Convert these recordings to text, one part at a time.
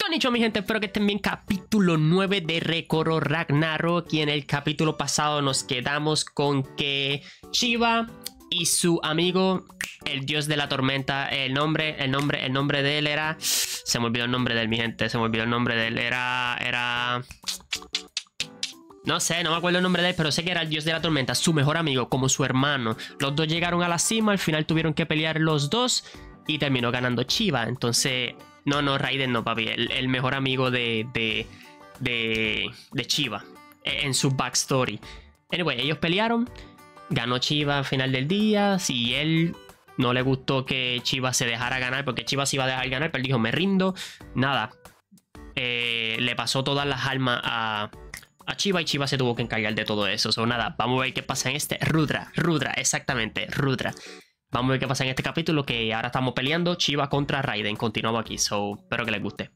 Konnichiwa, mi gente, espero que estén bien. Capítulo 9 de Rekoro Ragnarok. Y en el capítulo pasado nos quedamos con que Chiba y su amigo, el dios de la tormenta, el nombre de él era... Se me olvidó el nombre de él, mi gente, se me olvidó el nombre de él. Era... No sé, no me acuerdo el nombre de él, pero sé que era el dios de la tormenta, su mejor amigo, como su hermano. Los dos llegaron a la cima, al final tuvieron que pelear los dos y terminó ganando Chiba. Entonces... No, Raiden no, papi. El mejor amigo de Chiba. En su backstory. Anyway, ellos pelearon. Ganó Chiba al final del día. Si él no le gustó que Chiba se dejara ganar, porque Chiba se iba a dejar ganar, pero él dijo, me rindo. Nada. Le pasó todas las almas a Chiba y Chiba se tuvo que encargar de todo eso. So, nada, vamos a ver qué pasa en este. Rudra, exactamente, Rudra. Vamos a ver qué pasa en este capítulo, que ahora estamos peleando Chiba contra Raiden. Continuamos aquí, so espero que les guste.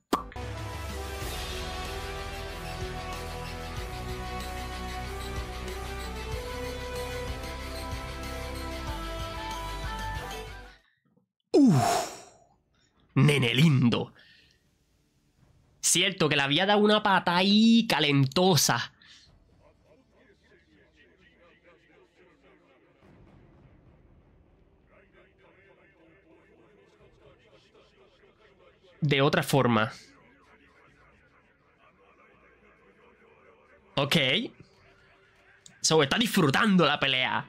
Nene lindo. Cierto que le había dado una pata ahí calentosa. De otra forma. Ok. So, está disfrutando la pelea.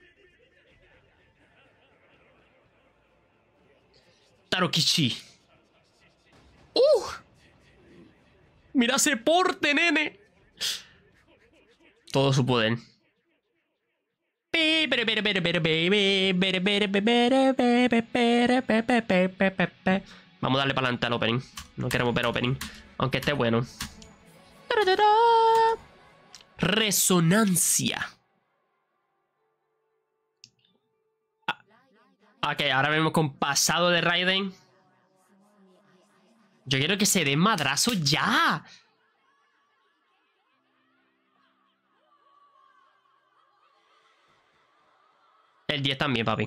Tarokichi. Mira ese porte, nene. Todo su poder. Vamos a darle para adelante al opening. No queremos ver opening, aunque esté bueno. Resonancia. Ok, ahora vemos con pasado de Raiden. Yo quiero que se dé madrazo ya. El 10 también, papi.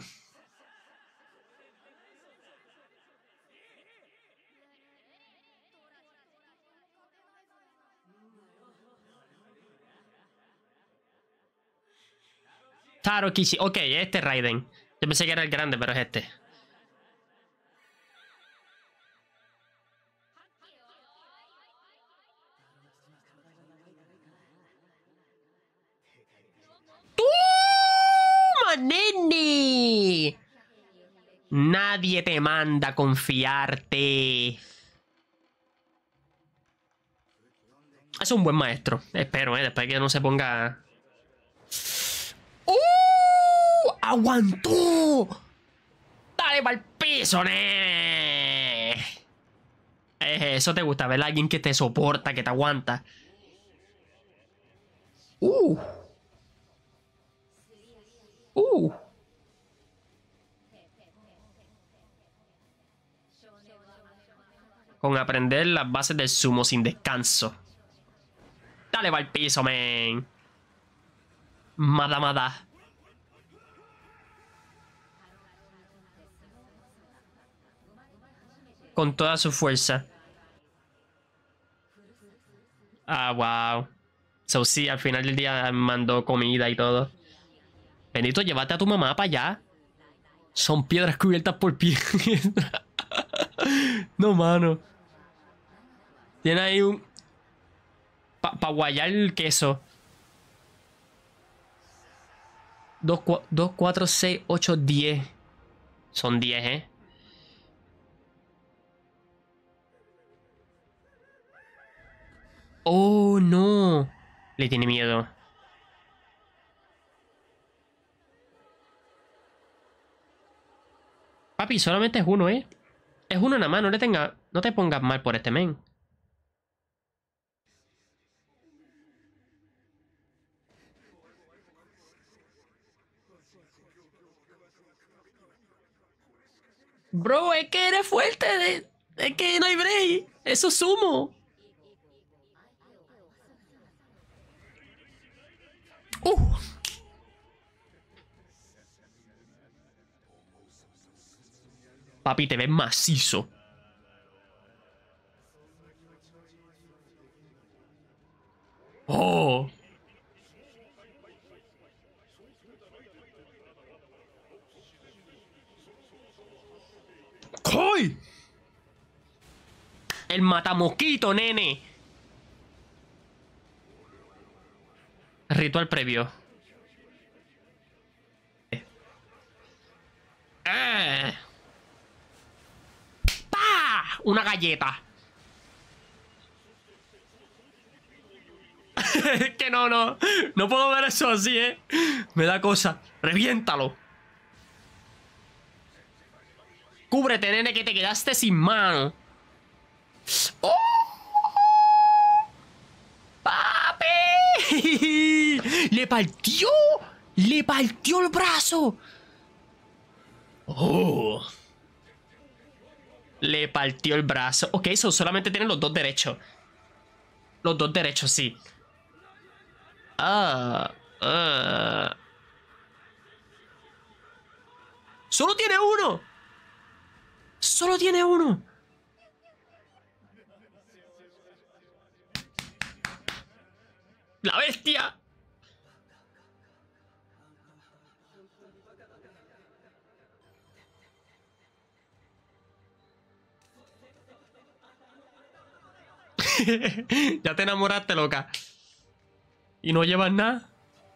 Tarokichi. Ok, este es Raiden. Yo pensé que era el grande, pero es este. ¡Toma, nene! Nadie te manda a confiarte. Es un buen maestro. Espero, después que no se ponga... ¡Aguantó! ¡Dale para el piso, nene! Eso te gusta, ver a alguien que te soporta, que te aguanta. Con aprender las bases del sumo sin descanso. Dale para el piso, men. Mada. Con toda su fuerza. Ah, wow. So, sí, al final del día mandó comida y todo. Benito, llévate a tu mamá para allá. Son piedras cubiertas por piedra. No, mano. Tiene ahí un... Para guayar el queso. 2, 4, 6, 8, 10. Son 10, ¿eh? Oh, no. Le tiene miedo. Papi, solamente es uno, ¿eh? Es uno nada más, no te pongas mal por este men. Bro, es que eres fuerte. Es que no hay break. Eso es sumo. Papi, te ves macizo. Oh. ¡Coy! El matamosquito, nene. Ritual previo. ¡Pah! Una galleta. Que no, no. No puedo ver eso así, ¿eh? Me da cosa. Reviéntalo. Cúbrete, nene, que te quedaste sin mano. ¡Oh! ¡Papi! ¡Le partió! ¡Le partió el brazo! ¡Oh! Le partió el brazo. Ok, eso solamente tienen los dos derechos. Los dos derechos, sí. ¡Solo tiene uno! ¡Solo tiene uno! ¡La bestia! Ya te enamoraste, loca. Y no llevas nada.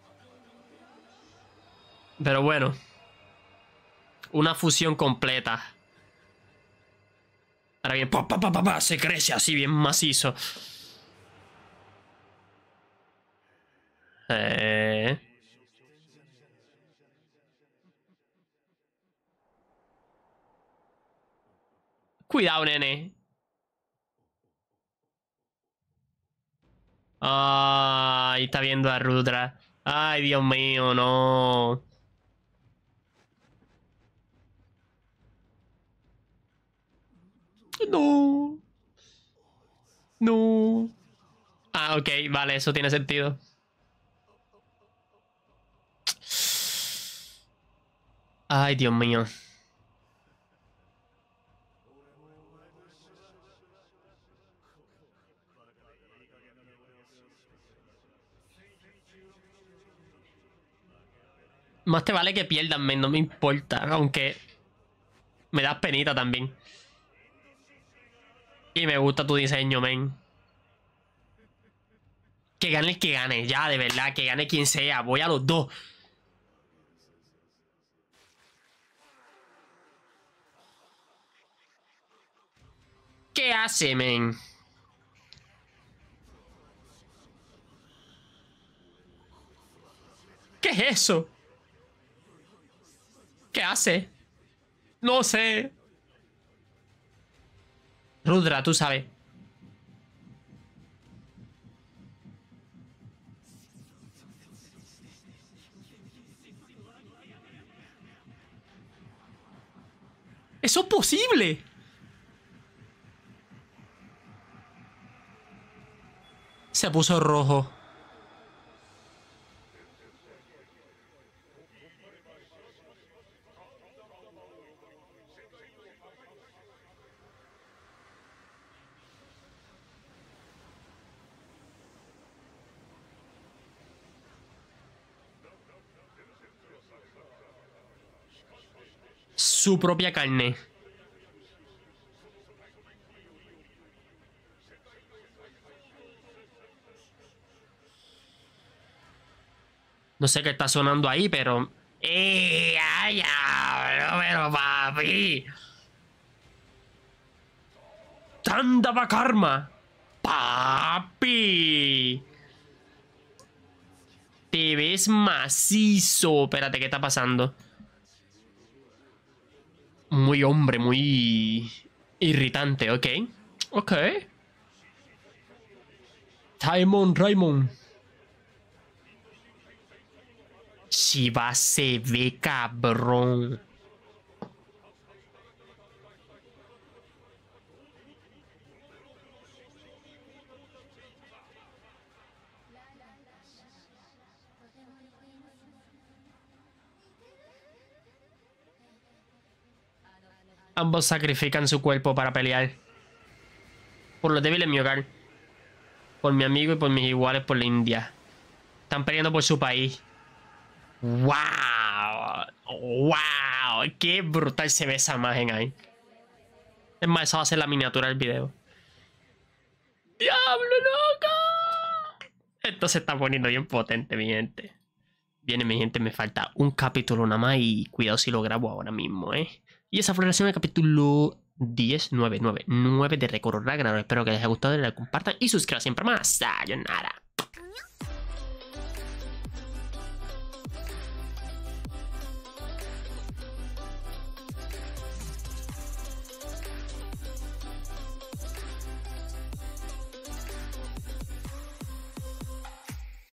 Pero bueno. Una fusión completa. Ahora bien, se crece así bien macizo. Cuidado, nene. Ay, está viendo a Rudra. Ay, Dios mío, no. No. No. Ah, ok, vale, eso tiene sentido. Ay, Dios mío. Más te vale que pierdan, men, no me importa. Aunque me das penita también. Y me gusta tu diseño, men. Que gane el que gane, ya, de verdad. Que gane quien sea. Voy a los dos. ¿Qué hace, men? ¿Qué es eso? ¿Qué hace? No sé. Rudra, tú sabes. ¡Eso es posible! Se puso rojo. Su propia carne. No sé qué está sonando ahí, pero... ¡Ay, ya! Pero papi. ¡Tandava Karma! ¡Papi! Te ves macizo. Espérate, ¿qué está pasando? Muy hombre, muy... irritante, ok. Ok. Taimon Raimon. Shiva se ve cabrón. Ambos sacrifican su cuerpo para pelear. Por los débiles en mi hogar. Por mi amigo y por mis iguales por la India. Están peleando por su país. ¡Wow! ¡Wow! ¡Qué brutal se ve esa imagen ahí! Es más, esa va a ser la miniatura del video. ¡Diablo, loco! Esto se está poniendo bien potente, mi gente. Viene, mi gente, me falta un capítulo nada más y cuidado si lo grabo ahora mismo, ¿eh? Y esa fue la reacción del capítulo 10, 9 de Record Ragnarok. Espero que les haya gustado, le compartan y suscríbanse siempre más. Sayonara.